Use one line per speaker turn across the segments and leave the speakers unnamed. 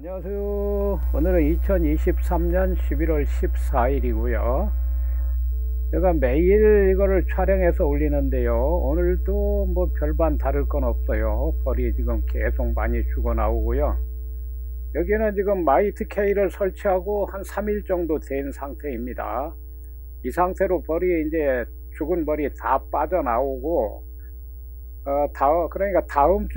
안녕하세요. 오늘은 2023년 11월 14일이고요. 제가 매일 이거를 촬영해서 올리는데요. 오늘도 뭐 별반 다를 건 없어요. 벌이 지금 계속 많이 죽어 나오고요. 여기는 지금 마이트K를 설치하고 한 3일 정도 된 상태입니다. 이 상태로 벌이 이제 죽은 벌이 다 빠져나오고 그러니까 다음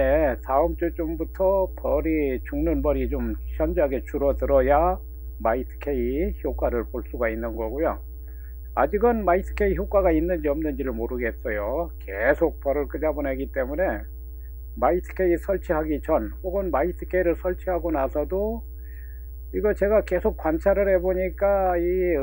주쯤부터 죽는 벌이 좀 현저하게 줄어들어야 마이트K 효과를 볼 수가 있는 거고요. 아직은 마이트K 효과가 있는지 없는지를 모르겠어요. 계속 벌을 끄집어내기 때문에 마이트K 설치하기 전 혹은 마이트K를 설치하고 나서도 이거 제가 계속 관찰을 해보니까 이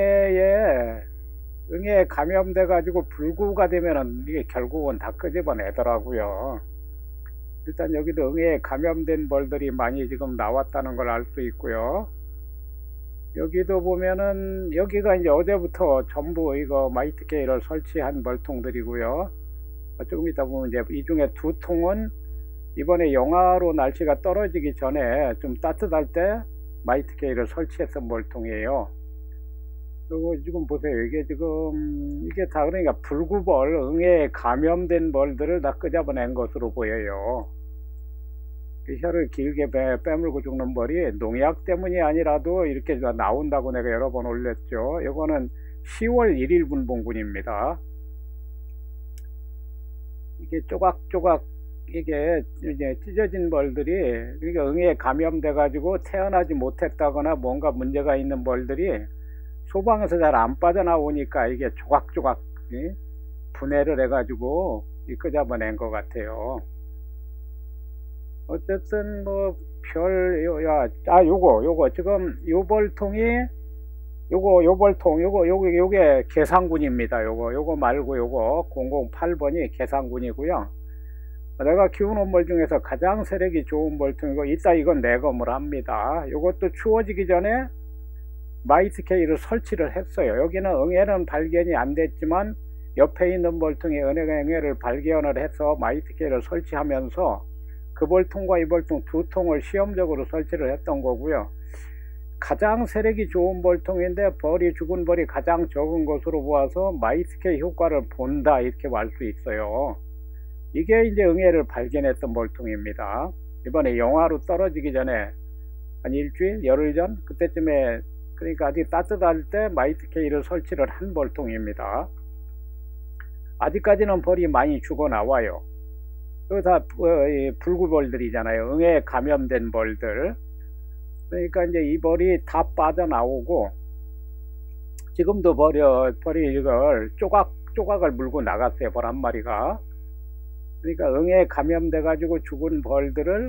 응애에 감염돼 가지고 불구가 되면은 이게 결국은 다 끄집어내더라고요. 일단 여기도 응애에 감염된 벌들이 많이 지금 나왔다는 걸 알 수 있고요. 여기도 보면은 여기가 이제 어제부터 전부 이거 마이트K를 설치한 벌통들이고요. 조금 이따 보면 이제 이 중에 두 통은 이번에 영하로 날씨가 떨어지기 전에 좀 따뜻할 때 마이트K를 설치했던 벌통이에요. 그리고 지금 보세요. 이게 다 그러니까 불구벌, 응애에 감염된 벌들을 다 끄집어낸 것으로 보여요. 혀를 길게 빼물고 죽는 벌이 농약 때문이 아니라도 이렇게 나온다고 내가 여러 번 올렸죠. 이거는 10월 1일 분봉군입니다. 이게 조각조각 이게 이제 찢어진 벌들이 그러니까 응애에 감염돼 가지고 태어나지 못했다거나 뭔가 문제가 있는 벌들이 소방에서 잘 안 빠져나오니까 이게 조각조각 분해를 해가지고 끄집어낸 것 같아요. 어쨌든 뭐 요거 지금 요 벌통이 요게 계상군입니다. 요거 말고 요거 008번이 계상군이고요. 내가 키우는 벌 중에서 가장 세력이 좋은 벌통이고 이따 이건 내검을 합니다. 요것도 추워지기 전에 마이트K를 설치를 했어요. 여기는 응애는 발견이 안 됐지만 옆에 있는 벌통에 응애를 발견을 해서 마이트K를 설치하면서 그 벌통과 이 벌통 두 통을 시험적으로 설치를 했던 거고요. 가장 세력이 좋은 벌통인데 죽은 벌이 가장 적은 것으로 보아서 마이트K 효과를 본다 이렇게 말 수 있어요. 이게 이제 응애를 발견했던 벌통입니다. 이번에 영하로 떨어지기 전에 한 일주일, 열흘 전 그때쯤에 그러니까 아직 따뜻할 때 마이트K를 설치를 한 벌통입니다. 아직까지는 벌이 많이 죽어 나와요. 이거 다 불구벌들이잖아요. 응애에 감염된 벌들. 그러니까 이제 이 벌이 다 빠져나오고 지금도 벌이 이걸 조각을 물고 나갔어요. 벌 한 마리가. 그러니까 응애에 감염돼 가지고 죽은 벌들을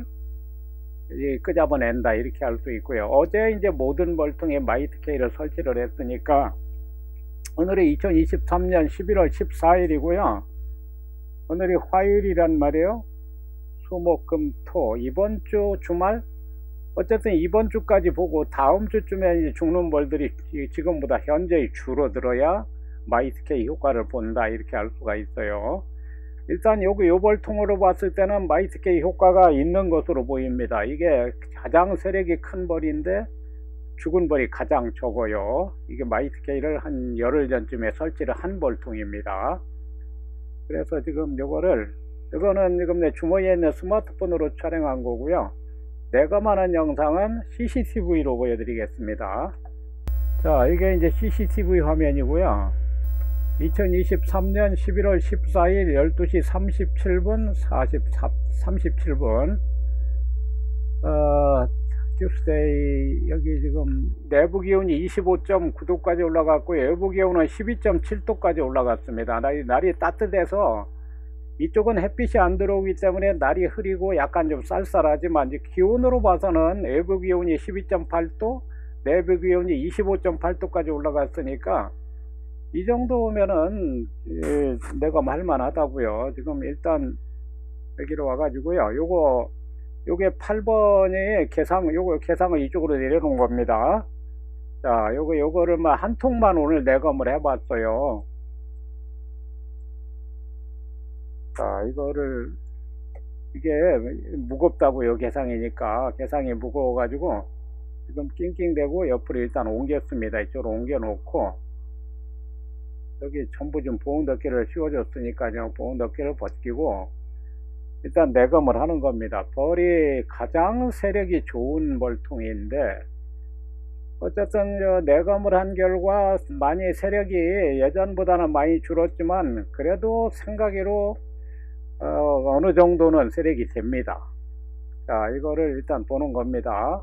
끄집어낸다 이렇게 할 수 있고요. 어제 이제 모든 벌통에 마이트K를 설치를 했으니까 오늘이 2023년 11월 14일이고요. 오늘이 화요일이란 말이에요. 수목금토 이번 주 주말 어쨌든 이번 주까지 보고 다음 주쯤에 이제 죽는 벌들이 지금보다 현저히 줄어들어야 마이트K 효과를 본다 이렇게 할 수가 있어요. 일단 요 벌통으로 봤을 때는 마이트K 효과가 있는 것으로 보입니다. 이게 가장 세력이 큰 벌인데 죽은 벌이 가장 적어요. 이게 마이트K를 한 열흘 전쯤에 설치를 한 벌통입니다. 그래서 지금 이거는 지금 내 주머니에 있는 스마트폰으로 촬영한 거고요. 내검하는 영상은 CCTV로 보여드리겠습니다. 자, 이게 이제 CCTV 화면이고요. 2023년 11월 14일 12시 37분 37분 투스데이 여기 지금 내부 기온이 25.9도까지 올라갔고요. 외부 기온은 12.7도까지 올라갔습니다. 날이 따뜻해서 이쪽은 햇빛이 안 들어오기 때문에 날이 흐리고 약간 좀 쌀쌀하지만 이제 기온으로 봐서는 외부 기온이 12.8도 내부 기온이 25.8도까지 올라갔으니까 이 정도면은 내가 말만하다고요. 지금 일단 여기로 와가지고요. 요게 8번이 계상을 이쪽으로 내려놓은 겁니다. 자, 요거를 한 통만 오늘 내검을 해봤어요. 자, 이거를 이게 무겁다고요. 개상이 무거워 가지고 지금 낑낑대고 옆으로 일단 옮겼습니다. 이쪽으로 옮겨 놓고 여기 전부 좀 보온덮개를 씌워줬으니까요. 보온덮개를 벗기고 일단 내검을 하는 겁니다. 벌이 가장 세력이 좋은 벌통인데 어쨌든 내검을 한 결과 많이 세력이 예전보다는 많이 줄었지만 그래도 생각외로 어느 정도는 세력이 됩니다. 자, 이거를 일단 보는 겁니다.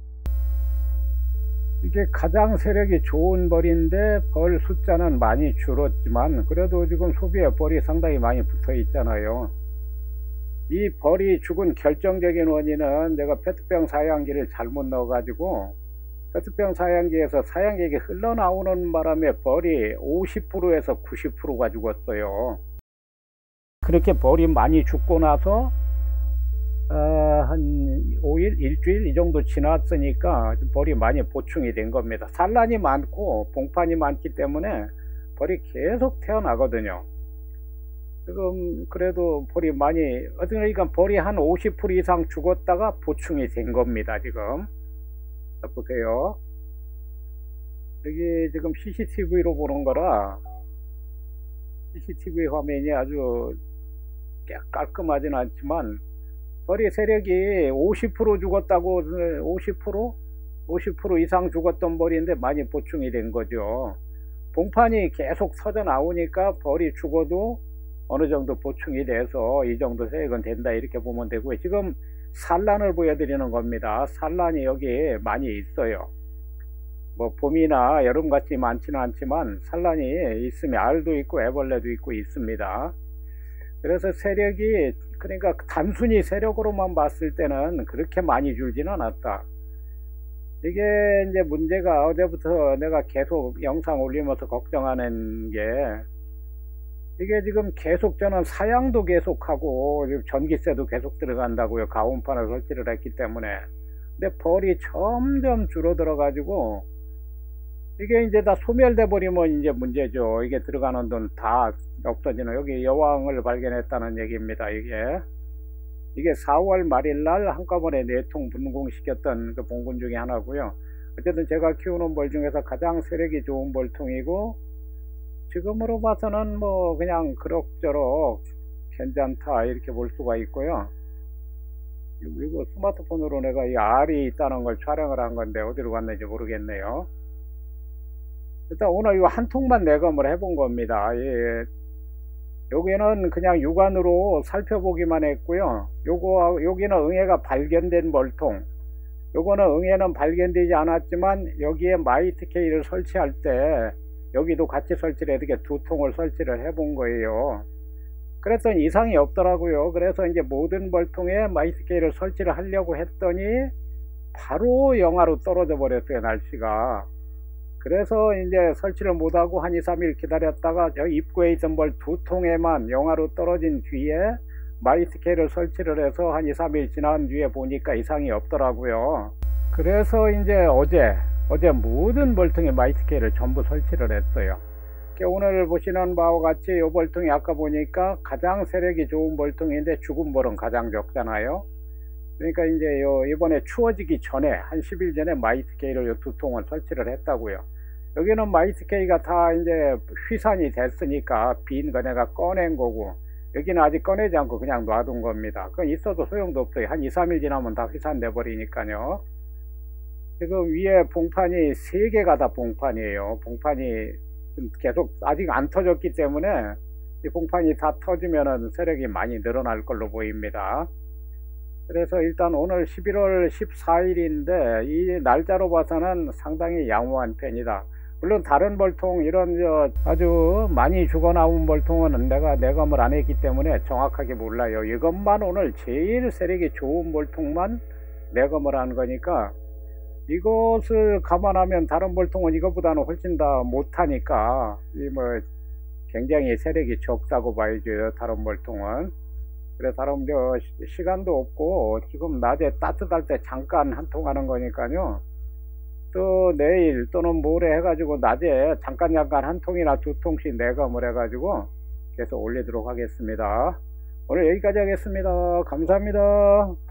이게 가장 세력이 좋은 벌인데 벌 숫자는 많이 줄었지만 그래도 지금 소비에 벌이 상당히 많이 붙어 있잖아요. 이 벌이 죽은 결정적인 원인은 내가 페트병 사양기를 잘못 넣어 가지고 페트병 사양기에서 사양기가 흘러나오는 바람에 벌이 50%에서 90%가 죽었어요. 그렇게 벌이 많이 죽고 나서 한 5일, 일주일 이 정도 지났으니까 벌이 많이 보충이 된 겁니다. 산란이 많고 봉판이 많기 때문에 벌이 계속 태어나거든요. 지금 그래도 벌이 많이, 그러니까 벌이 한 50% 이상 죽었다가 보충이 된 겁니다. 지금 자, 보세요. 여기 지금 CCTV로 보는 거라 CCTV 화면이 아주 깔끔하진 않지만 벌이 세력이 50% 죽었다고 50% 이상 죽었던 벌인데 많이 보충이 된 거죠. 봉판이 계속 터져 나오니까 벌이 죽어도 어느 정도 보충이 돼서 이 정도 세력은 된다 이렇게 보면 되고요. 지금 산란을 보여드리는 겁니다. 산란이 여기 많이 있어요. 뭐 봄이나 여름같이 많지는 않지만 산란이 있으면 알도 있고 애벌레도 있고 있습니다. 그래서 세력이, 그러니까 단순히 세력으로만 봤을 때는 그렇게 많이 줄지는 않았다. 이게 이제 문제가 어제부터 내가 계속 영상 올리면서 걱정하는 게 이게 지금 계속 저는 사양도 계속하고 전기세도 계속 들어간다고요. 가온판을 설치를 했기 때문에. 근데 벌이 점점 줄어들어 가지고 이게 이제 다 소멸돼 버리면 이제 문제죠. 이게 들어가는 돈 다 없어지는. 여기 여왕을 발견했다는 얘기입니다. 이게 4월 말일 날 한꺼번에 4통 분공시켰던 그 봉군 중에 하나고요. 어쨌든 제가 키우는 벌 중에서 가장 세력이 좋은 벌통이고 지금으로 봐서는 뭐 그냥 그럭저럭 괜찮다 이렇게 볼 수가 있고요. 이거 스마트폰으로 내가 이 알이 있다는 걸 촬영을 한 건데 어디로 갔는지 모르겠네요. 일단 오늘 이거 한 통만 내검을 해본 겁니다. 여기는 그냥 육안으로 살펴보기만 했고요. 여기는 응애가 발견된 벌통, 요거는 응애는 발견되지 않았지만 여기에 마이트 K를 설치할 때 여기도 같이 설치를 이렇게 2통을 설치를 해본 거예요. 그랬더니 이상이 없더라고요. 그래서 이제 모든 벌통에 마이트 K를 설치를 하려고 했더니 바로 영하로 떨어져 버렸어요, 날씨가. 그래서 이제 설치를 못하고 한 2, 3일 기다렸다가 저 입구에 있던 벌 2통에만 영하로 떨어진 뒤에 마이트 K를 설치를 해서 한 2, 3일 지난 뒤에 보니까 이상이 없더라고요. 그래서 이제 어제 모든 벌통에 마이트 K를 전부 설치를 했어요. 오늘 보시는 바와 같이 이 벌통이 아까 보니까 가장 세력이 좋은 벌통인데 죽은 벌은 가장 적잖아요. 그러니까 이제 이번에 추워지기 전에 한 10일 전에 마이트 K를 2통을 설치를 했다고요. 여기는 마이트 K가 다 이제 휘산이 됐으니까 빈 거 내가 꺼낸 거고, 여기는 아직 꺼내지 않고 그냥 놔둔 겁니다. 그건 있어도 소용도 없어요. 한 2, 3일 지나면 다 휘산돼 버리니까요. 지금 위에 봉판이 3개가 다 봉판이에요. 봉판이 계속 아직 안 터졌기 때문에 이 봉판이 다 터지면은 세력이 많이 늘어날 걸로 보입니다. 그래서 일단 오늘 11월 14일인데 이 날짜로 봐서는 상당히 양호한 편이다. 물론 다른 벌통 이런 아주 많이 죽어 나온 벌통은 내가 내검을 안 했기 때문에 정확하게 몰라요. 이것만 오늘 제일 세력이 좋은 벌통만 내검을 한 거니까 이것을 감안하면 다른 벌통은 이것보다는 훨씬 더 못하니까 굉장히 세력이 적다고 봐야죠. 다른 벌통은. 그래 다른 시간도 없고 지금 낮에 따뜻할 때 잠깐 한 통 하는 거니까요. 또 내일 또는 모레 해가지고 낮에 잠깐 한 통이나 2통씩 내검을 해가지고 계속 올리도록 하겠습니다. 오늘 여기까지 하겠습니다. 감사합니다.